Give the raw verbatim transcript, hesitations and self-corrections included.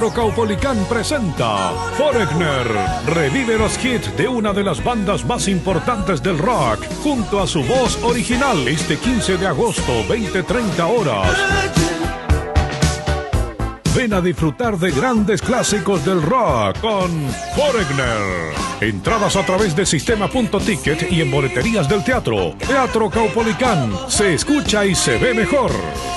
Teatro Caupolicán presenta Foreigner. Revive los hits de una de las bandas más importantes del rock, junto a su voz original, este quince de agosto, veinte treinta horas. Ven a disfrutar de grandes clásicos del rock con Foreigner. Entradas a través de Sistema Punto Ticket y en boleterías del teatro. Teatro Caupolicán. Se escucha y se ve mejor.